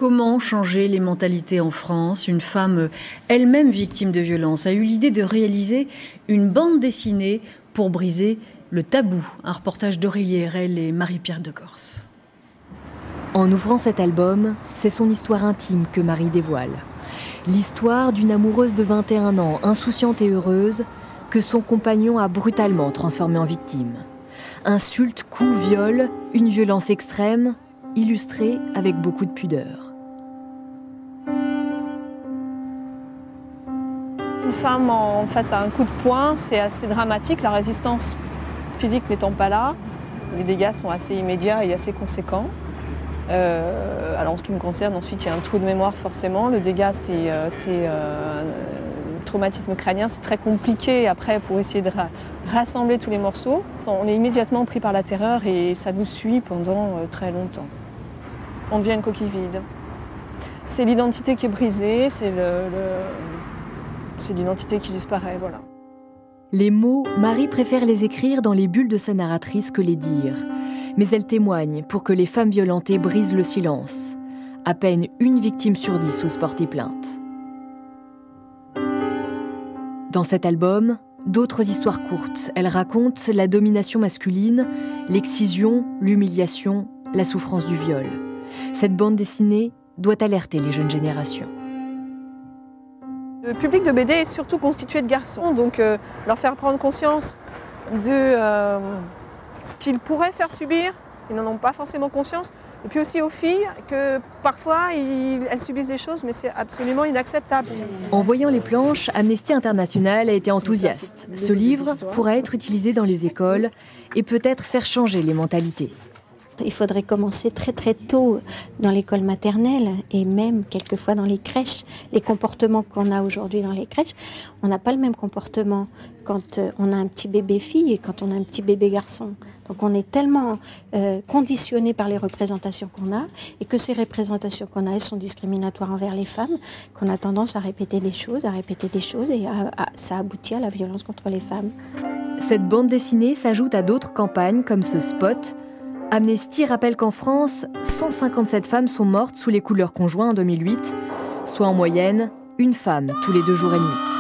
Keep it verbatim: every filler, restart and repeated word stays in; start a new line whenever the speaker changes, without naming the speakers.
Comment changer les mentalités en France? Une femme elle-même victime de violence a eu l'idée de réaliser une bande dessinée pour briser le tabou. Un reportage d'Aurélie Erel et Marie-Pierre de Corse.
En ouvrant cet album, c'est son histoire intime que Marie dévoile. L'histoire d'une amoureuse de vingt et un ans, insouciante et heureuse, que son compagnon a brutalement transformée en victime. Insultes, coups, viols, une violence extrême, illustrée avec beaucoup de pudeur.
Une femme en face à un coup de poing, c'est assez dramatique, la résistance physique n'étant pas là. Les dégâts sont assez immédiats et assez conséquents. Euh, alors en ce qui me concerne, ensuite il y a un trou de mémoire forcément. Le dégât, c'est euh, euh, un traumatisme crânien, c'est très compliqué après pour essayer de ra rassembler tous les morceaux. On est immédiatement pris par la terreur et ça nous suit pendant euh, très longtemps. On devient une coquille vide. C'est l'identité qui est brisée, c'est le, le, c'est l'identité qui disparaît, voilà.
Les mots, Marie préfère les écrire dans les bulles de sa narratrice que les dire. Mais elle témoigne pour que les femmes violentées brisent le silence. À peine une victime sur dix ose porter plainte. Dans cet album, d'autres histoires courtes. Elle raconte la domination masculine, l'excision, l'humiliation, la souffrance du viol. Cette bande dessinée doit alerter les jeunes générations.
Le public de B D est surtout constitué de garçons, donc euh, leur faire prendre conscience de euh, ce qu'ils pourraient faire subir, ils n'en ont pas forcément conscience. Et puis aussi aux filles, que parfois ils, elles subissent des choses, mais c'est absolument inacceptable.
En voyant les planches, Amnesty International a été enthousiaste. Ce livre pourra être utilisé dans les écoles et peut-être faire changer les mentalités.
Il faudrait commencer très très tôt dans l'école maternelle et même quelquefois dans les crèches. Les comportements qu'on a aujourd'hui dans les crèches, on n'a pas le même comportement quand on a un petit bébé fille et quand on a un petit bébé garçon. Donc on est tellement euh, conditionné par les représentations qu'on a et que ces représentations qu'on a, elles sont discriminatoires envers les femmes, qu'on a tendance à répéter des choses, à répéter des choses et à, à, ça aboutit à la violence contre les femmes.
Cette bande dessinée s'ajoute à d'autres campagnes comme ce spot. Amnesty rappelle qu'en France, cent cinquante-sept femmes sont mortes sous les coups de leur conjoint en deux mille huit, soit en moyenne une femme tous les deux jours et demi.